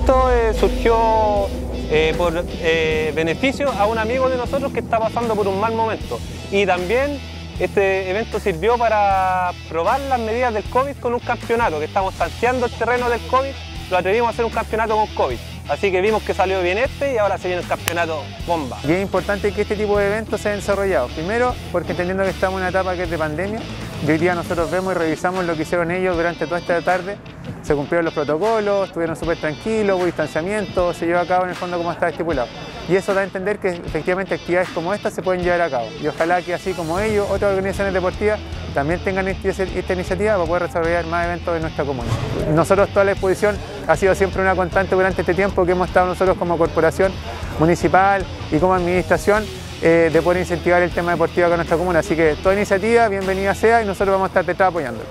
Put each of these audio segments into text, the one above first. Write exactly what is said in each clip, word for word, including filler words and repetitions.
Esto eh, surgió eh, por eh, beneficio a un amigo de nosotros que está pasando por un mal momento. Y también este evento sirvió para probar las medidas del COVID con un campeonato, que estamos tanteando el terreno del COVID, lo atrevimos a hacer un campeonato con COVID. Así que vimos que salió bien este y ahora se viene el campeonato bomba. Y es importante que este tipo de eventos se hayan desarrollado. Primero, porque entendiendo que estamos en una etapa que es de pandemia, y hoy día nosotros vemos y revisamos lo que hicieron ellos durante toda esta tarde. Se cumplieron los protocolos, estuvieron súper tranquilos, hubo distanciamiento, se llevó a cabo en el fondo como estaba estipulado. Y eso da a entender que efectivamente actividades como estas se pueden llevar a cabo. Y ojalá que así como ellos, otras organizaciones deportivas también tengan esta iniciativa para poder desarrollar más eventos en nuestra comuna. Nosotros toda la exposición ha sido siempre una constante durante este tiempo que hemos estado nosotros como corporación municipal y como administración eh, de poder incentivar el tema deportivo acá en nuestra comuna. Así que toda iniciativa, bienvenida sea, y nosotros vamos a estar detrás apoyándolo.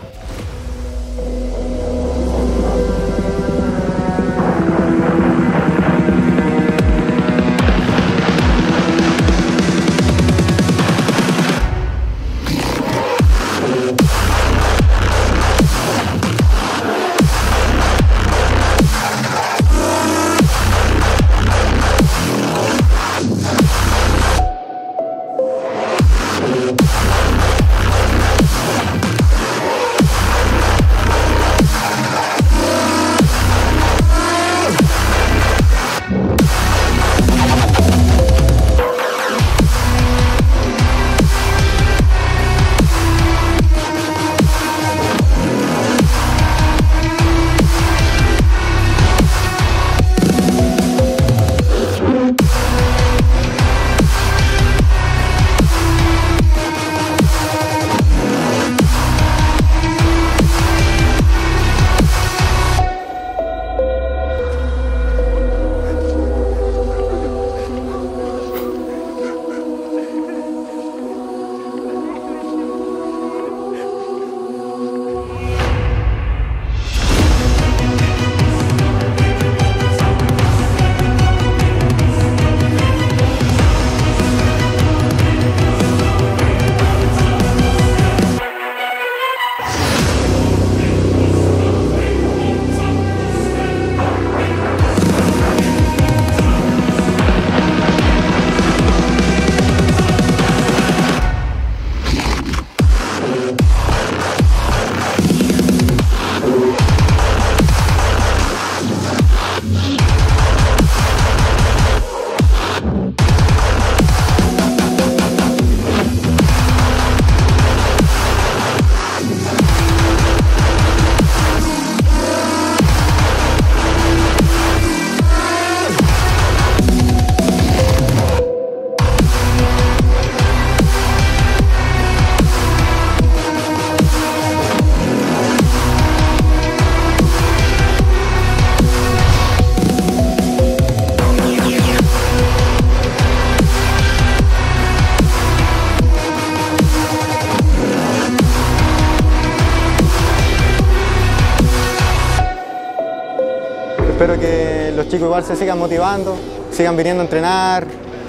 Espero que los chicos igual se sigan motivando, sigan viniendo a entrenar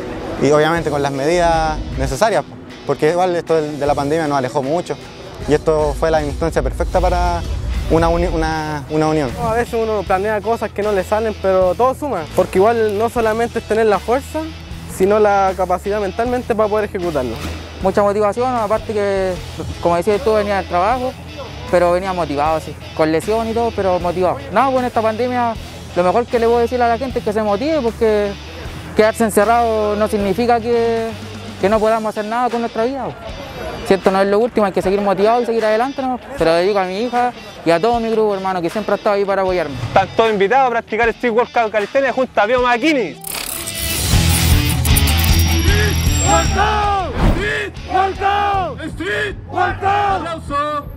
y obviamente con las medidas necesarias, porque igual esto de la pandemia nos alejó mucho y esto fue la instancia perfecta para una, uni una, una unión. A veces uno planea cosas que no le salen, pero todo suma, porque igual no solamente es tener la fuerza, sino la capacidad mentalmente para poder ejecutarlo. Mucha motivación, aparte que, como decías tú, venía del trabajo, pero venía motivado, sí, con lesión y todo, pero motivado. No, pues en esta pandemia lo mejor que le voy a decir a la gente es que se motive, porque quedarse encerrado no significa que, que no podamos hacer nada con nuestra vida. Siento, no es lo último, hay que seguir motivados y seguir adelante, ¿no? Se lo dedico a mi hija y a todo mi grupo, hermano, que siempre ha estado ahí para apoyarme. Están todos invitados a practicar Street Workout Calistenia junto a Biomaquini. Workout! Street Workout! Street Workout! ¡Aplauso!